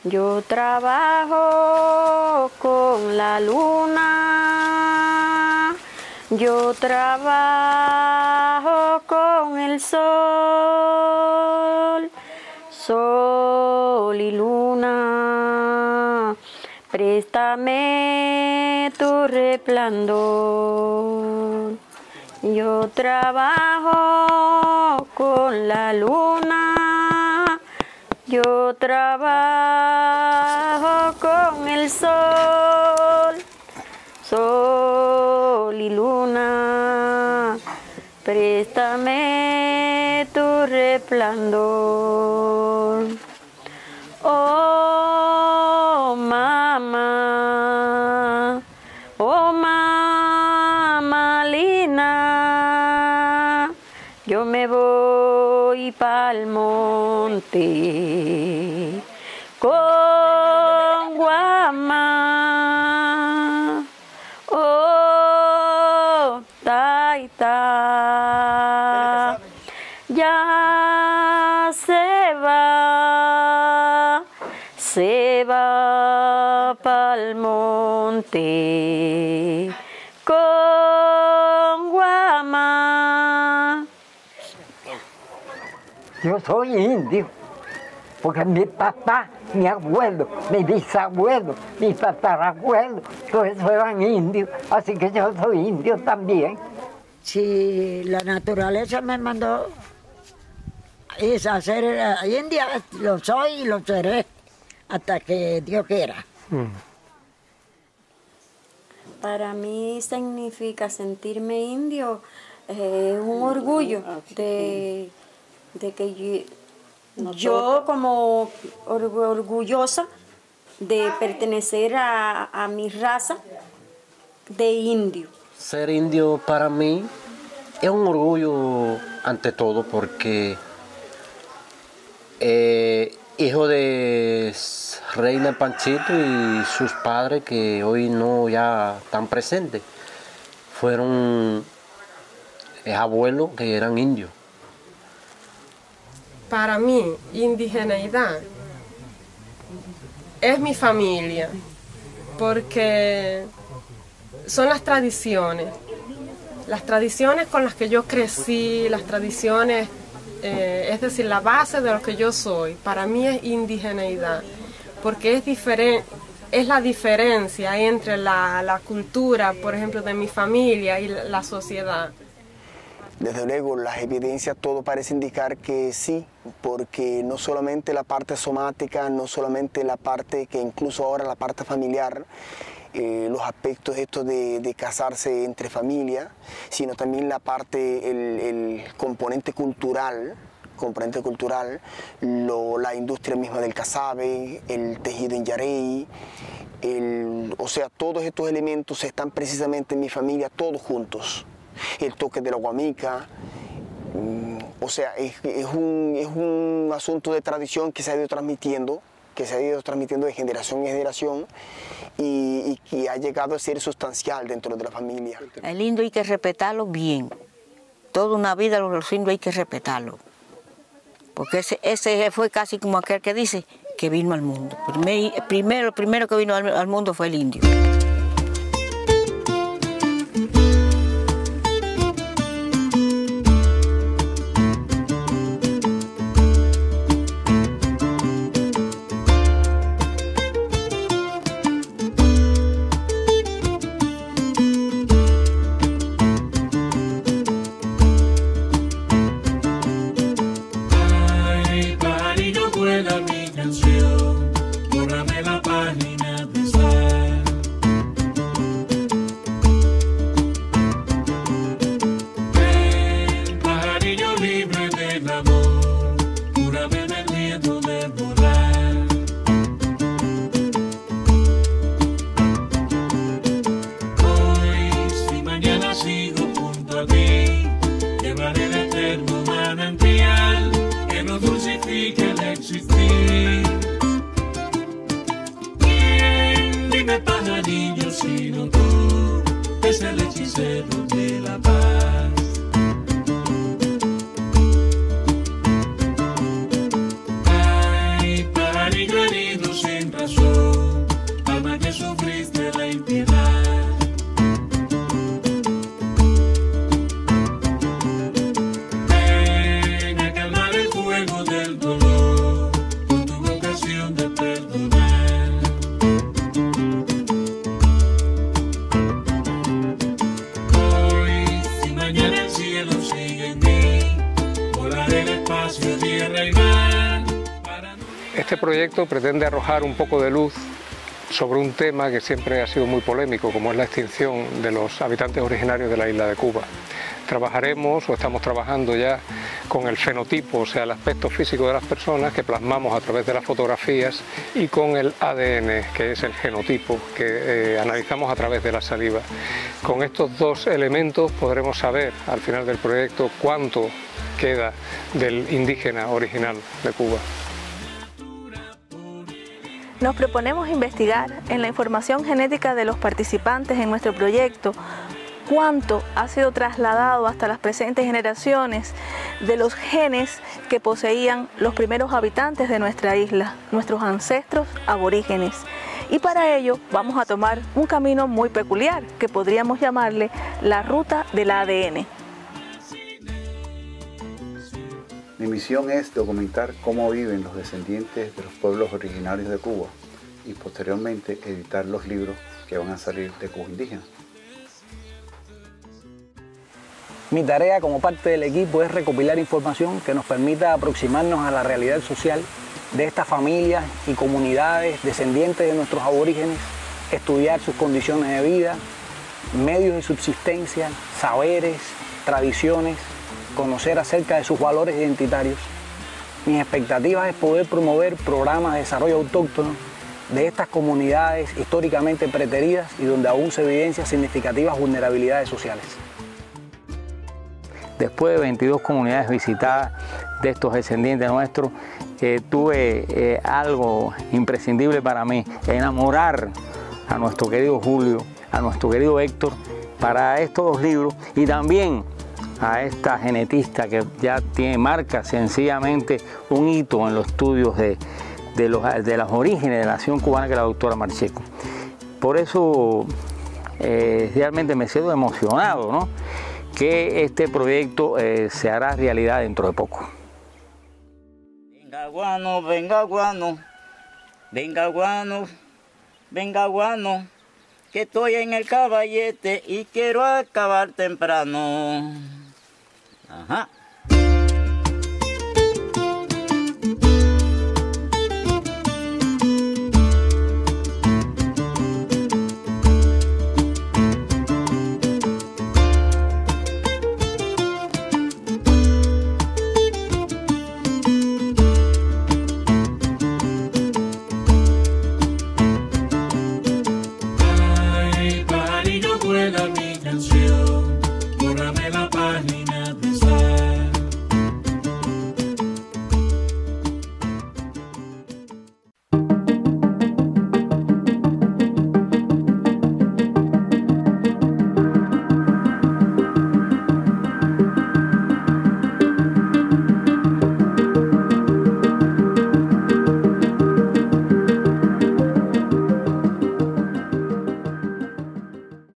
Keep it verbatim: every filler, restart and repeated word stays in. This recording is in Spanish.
Yo trabajo con la luna, yo trabajo con el sol, sol y luna, préstame tu resplandor. Yo trabajo con la luna, yo trabajo con el sol, sol y luna, préstame tu resplandor. Oh, mamá, oh, mamá linda, yo me voy pa'l monte con guamá. Oh, taita, ya se va, se va pa'l monte con guamá. Yo soy indio, porque mi papá, mi abuelo, mi bisabuelo, mi tatarabuelo, todos eran indios, así que yo soy indio también. Si la naturaleza me mandó es hacer india, lo soy y lo seré hasta que Dios quiera. Mm. Para mí significa sentirme indio, eh, un orgullo de, de que yo, yo como orgullosa de pertenecer a, a mi raza de indio. Ser indio para mí es un orgullo ante todo porque eh, hijo de Reina Panchito y sus padres que hoy no ya están presentes fueron eh, abuelos que eran indios. Para mí, indigeneidad es mi familia porque son las tradiciones, las tradiciones con las que yo crecí, las tradiciones, eh, es decir, la base de lo que yo soy. Para mí es indigeneidad, porque es diferente, es la diferencia entre la, la cultura, por ejemplo, de mi familia y la, la sociedad. Desde luego, las evidencias, todo parece indicar que sí, porque no solamente la parte somática, no solamente la parte que incluso ahora la parte familiar, Eh, los aspectos estos de, de casarse entre familias, sino también la parte, el, el componente cultural, componente cultural, lo, la industria misma del casabe, el tejido en yarey, el, o sea, todos estos elementos están precisamente en mi familia todos juntos. El toque de la guamica, mm, o sea, es, es, un, es un asunto de tradición que se ha ido transmitiendo, que se ha ido transmitiendo de generación en generación y, y que ha llegado a ser sustancial dentro de la familia. El indio hay que respetarlo bien. Toda una vida los indios hay que respetarlo. Porque ese, ese fue casi como aquel que dice que vino al mundo. Primer, primero, el primero que vino al, al mundo fue el indio. Ay, pajarillo herido, Este proyecto pretende arrojar un poco de luz sobre un tema que siempre ha sido muy polémico, como es la extinción de los habitantes originarios de la isla de Cuba. Trabajaremos o estamos trabajando ya con el fenotipo, o sea, el aspecto físico de las personas que plasmamos a través de las fotografías, y con el A D N, que es el genotipo, que eh, analizamos a través de la saliva. Con estos dos elementos podremos saber al final del proyecto cuánto queda del indígena original de Cuba. Nos proponemos investigar en la información genética de los participantes en nuestro proyecto cuánto ha sido trasladado hasta las presentes generaciones de los genes que poseían los primeros habitantes de nuestra isla, nuestros ancestros aborígenes. Y para ello vamos a tomar un camino muy peculiar que podríamos llamarle la ruta del A D N. Mi misión es documentar cómo viven los descendientes de los pueblos originarios de Cuba y posteriormente editar los libros que van a salir de Cuba Indígena. Mi tarea como parte del equipo es recopilar información que nos permita aproximarnos a la realidad social de estas familias y comunidades descendientes de nuestros aborígenes, estudiar sus condiciones de vida, medios de subsistencia, saberes, tradiciones, conocer acerca de sus valores identitarios. Mis expectativas es poder promover programas de desarrollo autóctono de estas comunidades históricamente preteridas y donde aún se evidencian significativas vulnerabilidades sociales. Después de veintidós comunidades visitadas de estos descendientes nuestros, eh, tuve eh, algo imprescindible para mí, enamorar a nuestro querido Julio, a nuestro querido Héctor, para estos dos libros, y también a esta genetista que ya tiene, marca sencillamente un hito en los estudios de, de, los, de los orígenes de la nación cubana, que es la doctora Marcheco. Por eso eh, realmente me siento emocionado, ¿no?, que este proyecto eh, se hará realidad dentro de poco. Venga guano, venga guano, venga guano, venga guano, que estoy en el caballete y quiero acabar temprano. Ajá.